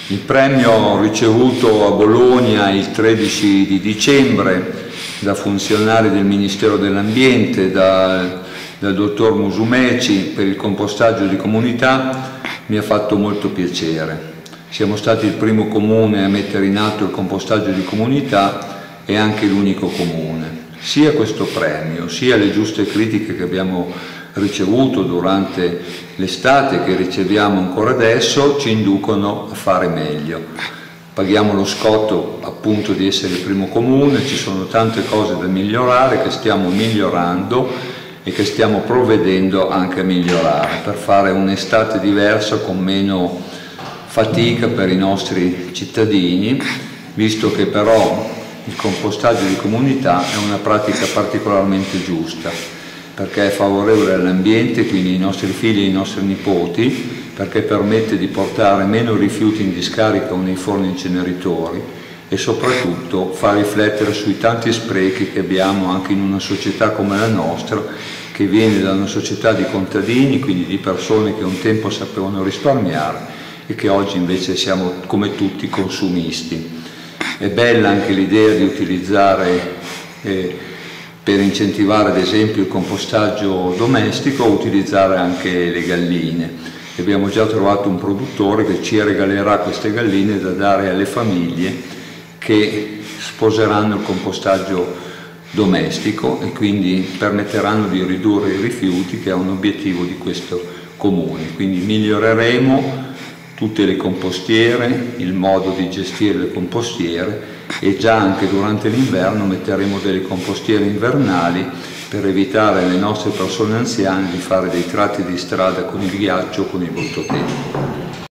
Il premio ricevuto a Bologna il 13 di dicembre da funzionari del Ministero dell'Ambiente, dal dottor Musumeci per il compostaggio di comunità, mi ha fatto molto piacere. Siamo stati il primo comune a mettere in atto il compostaggio di comunità e anche l'unico comune. Sia questo premio, sia le giuste critiche che abbiamo ricevuto durante l'estate, che riceviamo ancora adesso, ci inducono a fare meglio. Paghiamo lo scotto appunto di essere il primo comune, ci sono tante cose da migliorare, che stiamo migliorando e che stiamo provvedendo anche a migliorare per fare un'estate diversa con meno fatica per i nostri cittadini, visto che però il compostaggio di comunità è una pratica particolarmente giusta, perché è favorevole all'ambiente, quindi ai nostri figli e ai nostri nipoti, perché permette di portare meno rifiuti in discarica o nei forni inceneritori e soprattutto fa riflettere sui tanti sprechi che abbiamo anche in una società come la nostra, che viene da una società di contadini, quindi di persone che un tempo sapevano risparmiare e che oggi invece siamo come tutti consumisti. È bella anche l'idea di utilizzare per incentivare ad esempio il compostaggio domestico, utilizzare anche le galline. Abbiamo già trovato un produttore che ci regalerà queste galline da dare alle famiglie che sposeranno il compostaggio domestico e quindi permetteranno di ridurre i rifiuti, che è un obiettivo di questo comune. Quindi miglioreremo tutte le compostiere, il modo di gestire le compostiere, e già anche durante l'inverno metteremo delle compostiere invernali per evitare alle nostre persone anziane di fare dei tratti di strada con il ghiaccio o con il brutto tempo.